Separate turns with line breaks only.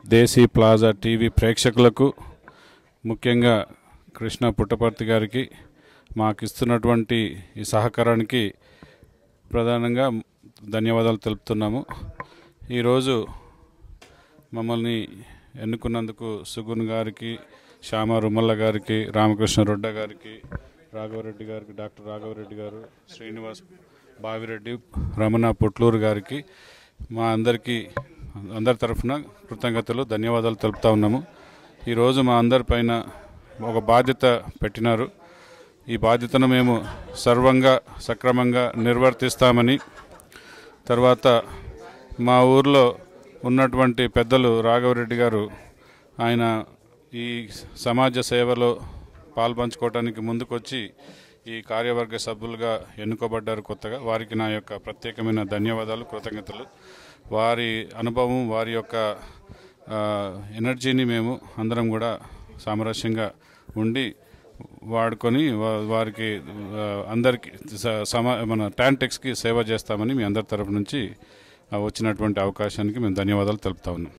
దేశీ plaza TV ప్రేక్షకులకు, ముఖ్యంగా కృష్ణ పుట్టపర్తి గారికి మాకు ఇస్తున్నటువంటి ఈ సహకారానికి ప్రధానంగా ధన్యవాదాలు తెలుపుతున్నాము. ఈరోజు మమ్మల్ని ఎన్నుకున్నందుకు సుగుణ్ గారికి, శ్యామ రుమల్ల గారికి, రామకృష్ణ రొడ్డ గారికి, రాఘవరెడ్డి గారికి, డాక్టర్ రాఘవరెడ్డి గారు, శ్రీనివాస్ బావిరెడ్డి, రమణ పొట్లూరు గారికి మా అందరి తరఫున కృతజ్ఞతలు, ధన్యవాదాలు తెలుపుతా ఉన్నాము. ఈరోజు మా అందరిపైన ఒక బాధ్యత పెట్టినారు. ఈ బాధ్యతను మేము సక్రమంగా నిర్వర్తిస్తామని, తర్వాత మా ఊర్లో ఉన్నటువంటి పెద్దలు రాఘవరెడ్డి గారు ఆయన ఈ సమాజ సేవలో పాల్పంచుకోవడానికి ముందుకొచ్చి ఈ కార్యవర్గ సభ్యులుగా ఎన్నుకోబడ్డారు కొత్తగా. వారికి నా యొక్క ప్రత్యేకమైన ధన్యవాదాలు, కృతజ్ఞతలు. వారి అనుభవం, వారి యొక్క ఎనర్జీని మేము అందరం కూడా సామరస్యంగా ఉండి వాడుకొని వారికి అందరికీ మన టాంటెక్స్కి సేవ చేస్తామని మీ అందరి తరఫు నుంచి వచ్చినటువంటి అవకాశానికి మేము ధన్యవాదాలు తెలుపుతా ఉన్నాం.